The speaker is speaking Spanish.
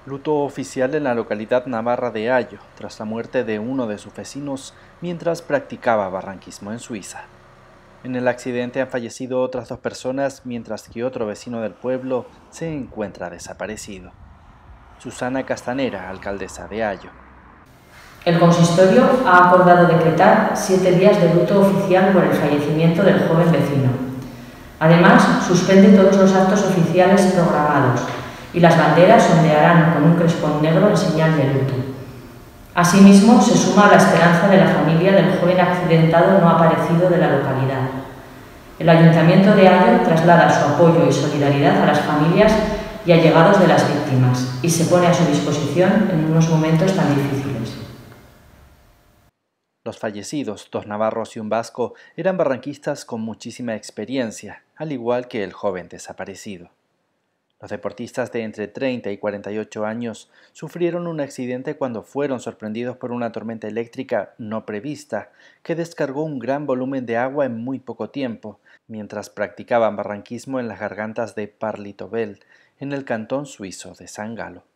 Luto oficial en la localidad navarra de Ayo, tras la muerte de uno de sus vecinos mientras practicaba barranquismo en Suiza. En el accidente han fallecido otras dos personas, mientras que otro vecino del pueblo se encuentra desaparecido. Susana Castanera, alcaldesa de Ayo. El consistorio ha acordado decretar 7 días de luto oficial por el fallecimiento del joven vecino. Además, suspende todos los actos oficiales programados y las banderas ondearán con un crespón negro en señal de luto. Asimismo, se suma a la esperanza de la familia del joven accidentado no aparecido de la localidad. El Ayuntamiento de Ayo traslada su apoyo y solidaridad a las familias y allegados de las víctimas y se pone a su disposición en unos momentos tan difíciles. Los fallecidos, dos navarros y un vasco, eran barranquistas con muchísima experiencia, al igual que el joven desaparecido. Los deportistas de entre 30 y 48 años sufrieron un accidente cuando fueron sorprendidos por una tormenta eléctrica no prevista que descargó un gran volumen de agua en muy poco tiempo, mientras practicaban barranquismo en las gargantas de Parlitobel, en el cantón suizo de San Galo.